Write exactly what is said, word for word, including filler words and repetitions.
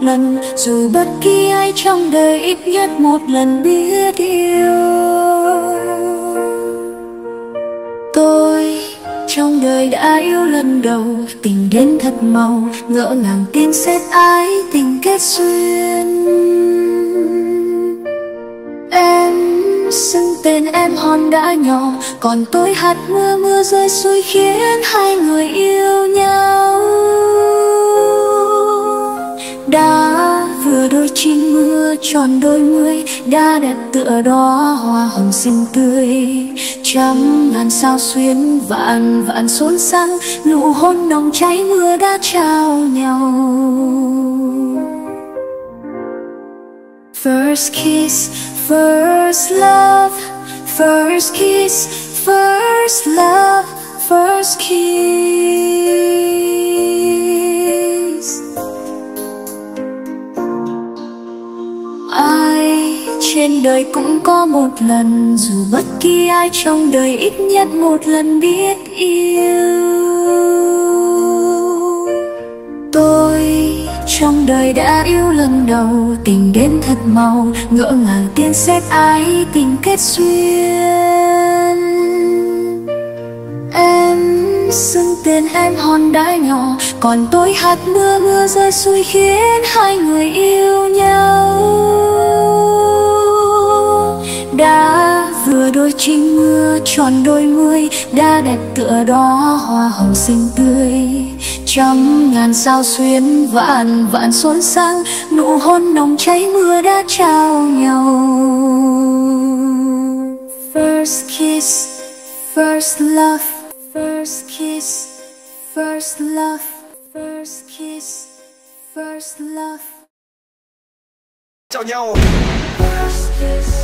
lần, dù bất kỳ ai trong đời ít nhất một lần biết yêu. Tôi trong đời đã yêu lần đầu, tình đến thật màu, ngỡ ngàng tin xét ái tình kết duyên. Em xưng tên em hòn đá nhỏ, còn tôi hạt mưa mưa rơi xuôi khiến hai người yêu nhau. Đã vừa đôi chim mưa tròn đôi mươi, đã đẹp tựa đó hoa hồng xinh tươi. Trăm ngàn sao xuyến vạn vạn xốn sang, nụ hôn nồng cháy mưa đã trao nhau. First kiss, first love, first kiss, first love, first kiss. Ai trên đời cũng có một lần, dù bất kỳ ai trong đời ít nhất một lần biết yêu. Tôi trong đời đã yêu lần đầu, tình đến thật màu, ngỡ ngàng tiên xét ái tình kết duyên. Em xưng tên em hòn đá nhỏ, còn tôi hạt mưa mưa rơi xuôi khiến hai người yêu nhau. Đã vừa đôi chim mưa tròn đôi mươi, đã đẹp tựa đó hoa hồng xinh tươi. Trăm ngàn sao xuyến vạn vạn xốn sang, nụ hôn nồng cháy mưa đã trao nhau. First kiss, first love, first kiss, first love, first kiss, first love. Chào nhau. First kiss.